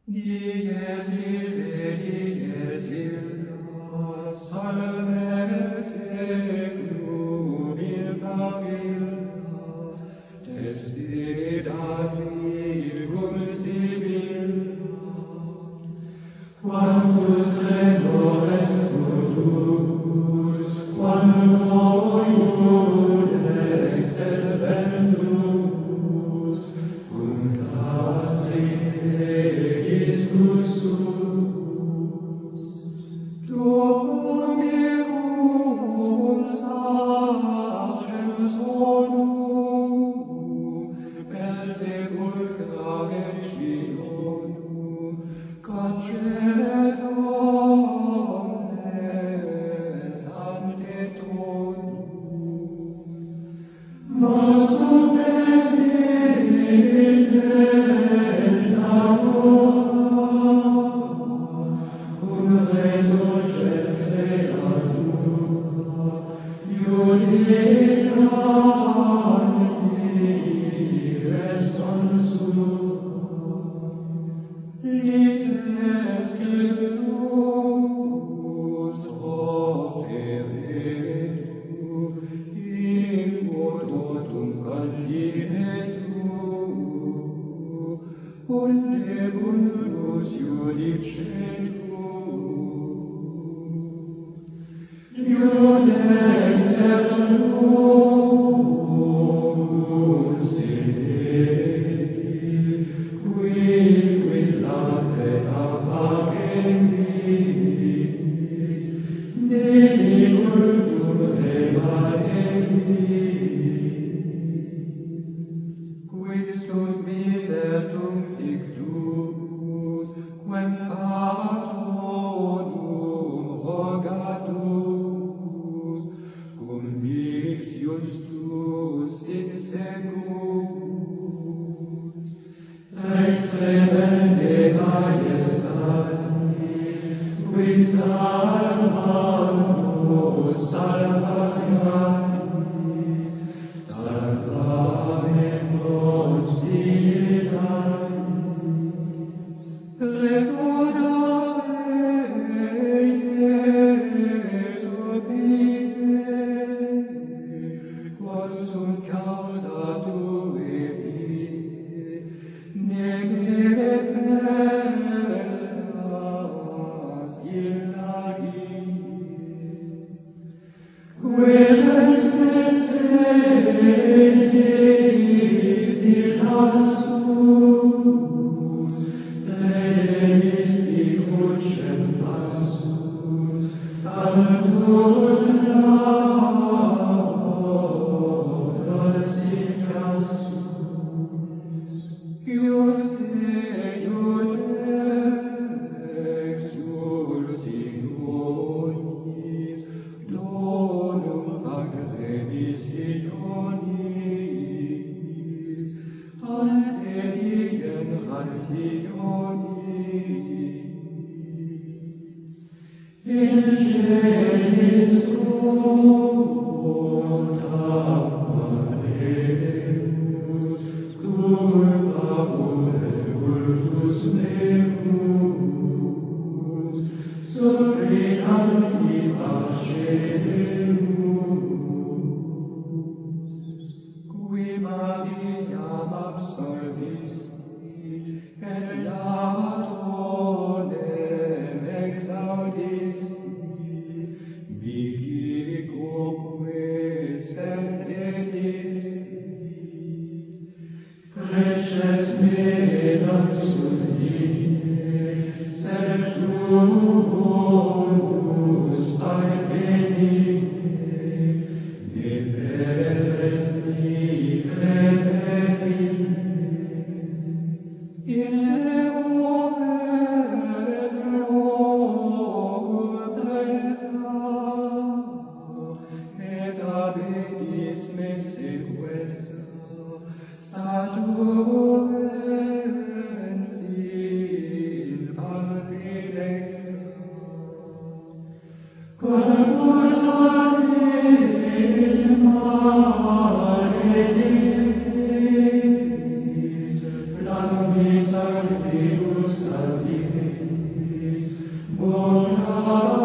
Dies illa, salve seclum in favilla, teste David cum sibilla, quantus tremor est futurus, quando iudex est ventus, cum discussus, Dominum sagens honum, per sepulcra regionum, concedit omnes ante tonum, nostrum benedidet natura, cum resurget creatura, iudicanti responsum, limes scriptus troveretur, in totum candidetur, undebundus judicetur, iudex servus sederi, quid lacet apparenti, neli ultum remanenti, quid sunt misertum dictus, quem patronum rogatus, cum vix justus sit secus, extremende majestatis, qui salvamus salvas gratis, salvame fons dignitatis, recordare Iesu Pie, quod sunt causa Tue vie, nemere perdas illa vie, queres presentis illassus, remisti crucem passus, altus laboras incassus, juste iudex dulcionis, donum facere missionis, ante diem rationis, in genis contam paremus, culpa volet vultus meus, supplicanti pace Deus, qui Mariam absolvisti, et lamatronem exaudisti, mihi quoque spendedisti, preces menam sunt digne, sed tuum bonus fae benigne, ne peremni crederim, in eo glorious Adis, bona